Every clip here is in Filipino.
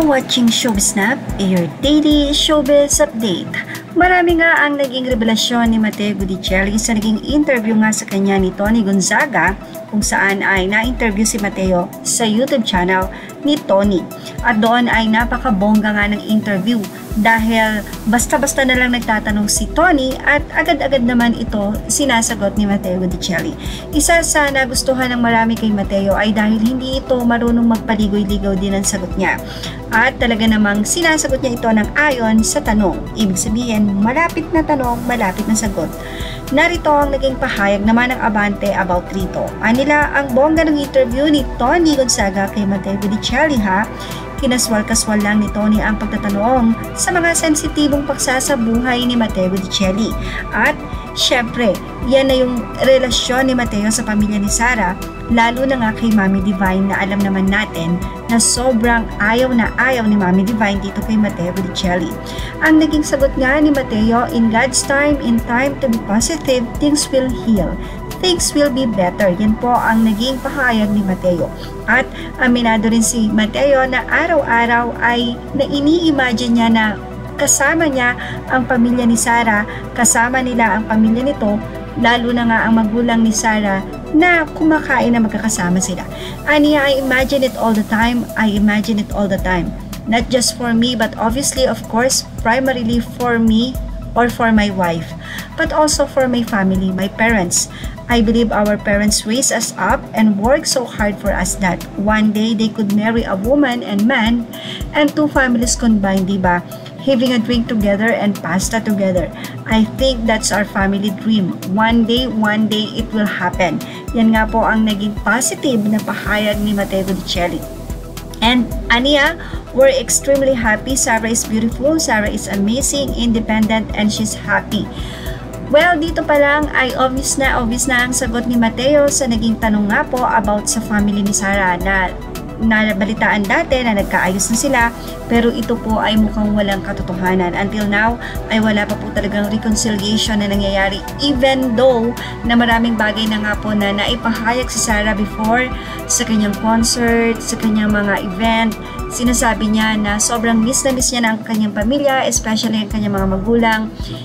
Watching Showbiznap, your daily showbiz update. Marami nga ang naging revelasyon ni Matteo Guidicelli sa naging interview nga sa kanya ni Tony Gonzaga, kung saan ay na-interview si Matteo sa YouTube channel ni Tony. At doon ay napakabongga nga ng interview dahil basta-basta na lang nagtatanong si Tony at agad-agad naman ito sinasagot ni Matteo Guidicelli. Isa sa nagustuhan ng marami kay Matteo ay dahil hindi ito marunong magpaligoy-ligaw din ang sagot niya. At talaga namang sinasagot niya ito ng ayon sa tanong. Ibig sabihin, malapit na tanong, malapit na sagot. Narito ang naging pahayag naman ng Abante about rito. Anila ang bongga ng interview ni Tony Gonzaga kay Matteo Guidicelli ha. Kinaswal-kaswal lang ni Tony ang pagtatanong sa mga sensitibong paksa sa buhay ni Matteo Guidicelli. At syempre, yan na yung relasyon ni Matteo sa pamilya ni Sara, lalo na nga kay Mami Divine na alam naman natin na sobrang ayaw na ayaw ni Mami Divine dito kay Matteo Guidicelli. Ang naging sagot nga ni Matteo, in God's time, in time to be positive, things will heal. Things will be better. Yan po ang naging pahayag ni Matteo. At aminado rin si Matteo na araw-araw ay na ini-imagine niya na kasama niya ang pamilya ni Sara, kasama nila ang pamilya nito, lalo na nga ang magulang ni Sara na kumakain na magkakasama sila. Aniya, I imagine it all the time. I imagine it all the time. Not just for me, but obviously, of course, primarily for me or for my wife, but also for my family, my parents. I believe our parents raised us up and worked so hard for us that one day they could marry a woman and man and two families combined, diba? Having a drink together and pasta together. I think that's our family dream. One day it will happen. Yan nga po ang naging positive na pahayag ni Matteo Guidicelli. And Ania, we're extremely happy. Sarah is beautiful, Sarah is amazing, independent, and she's happy. Well, dito pa lang ay obvious na ang sagot ni Matteo sa naging tanong nga po about sa family ni Sara na nabalitaan dati na nagkaayos na sila, pero ito po ay mukhang walang katotohanan. Until now ay wala pa po talagang reconciliation na nangyayari, even though na maraming bagay na nga po na naipahayag si Sara before sa kanyang concert, sa kanyang mga event. Sinasabi niya na sobrang miss na miss niya na ang kanyang pamilya, especially ang kanyang mga magulang.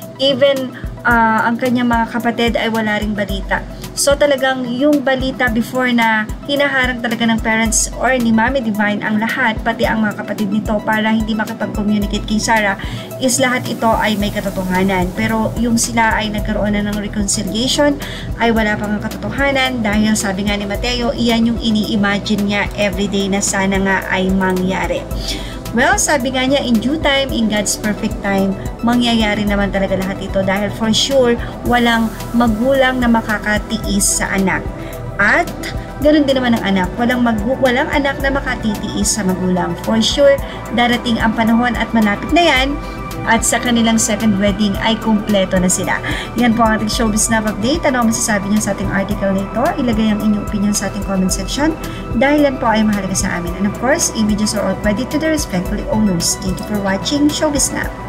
Even ang kanyang mga kapatid ay wala ring balita. So talagang yung balita before na hinaharang talaga ng parents or ni Mami Divine ang lahat, pati ang mga kapatid nito para hindi makipag-communicate kay Sara, is lahat ito ay may katotohanan. Pero yung sila ay nagkaroon na ng reconciliation ay wala pang katotohanan dahil sabi nga ni Matteo, iyan yung ini-imagine niya everyday na sana nga ay mangyari. Well, sabi nga niya, in due time, in God's perfect time, mangyayari naman talaga lahat ito dahil for sure, walang magulang na makakatiis sa anak. At ganoon din naman ang anak. Walang anak na makatitiis sa magulang. For sure, darating ang panahon at malapit na yan at sa kanilang second wedding ay kumpleto na sila. Yan po ang ating Showbiznap update. Ano ang masasabi niyo sa ating article na ito? Ilagay ang inyong opinion sa ating comment section dahil yan po ay mahalaga sa amin. And of course, images are all credited to the respectful owners. Thank you for watching Showbiznap.